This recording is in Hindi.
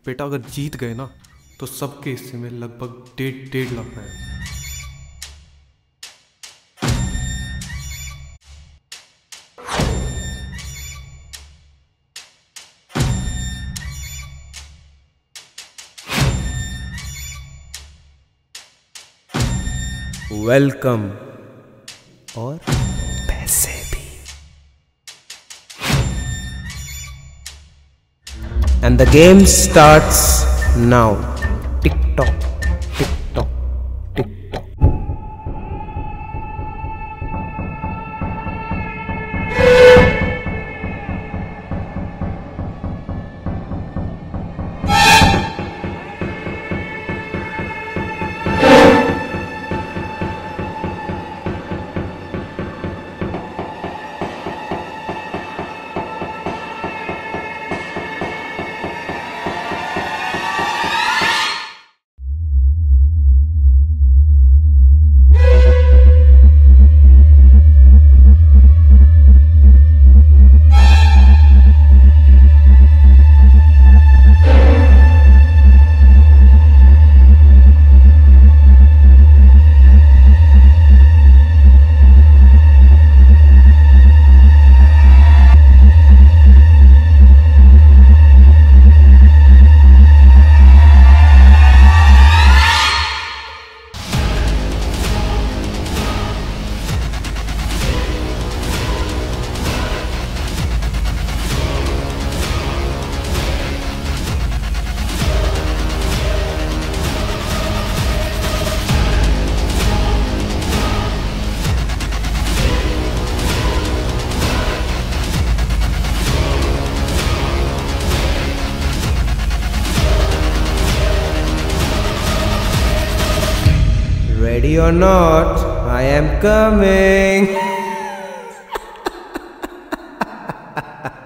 बेटा अगर जीत गए ना तो सबके हिस्से में लगभग 1.5 लाख है। वेलकम और पैसे भी। And the game starts now. Tick tock, tick tock, tick tock. Ready or not, I am coming.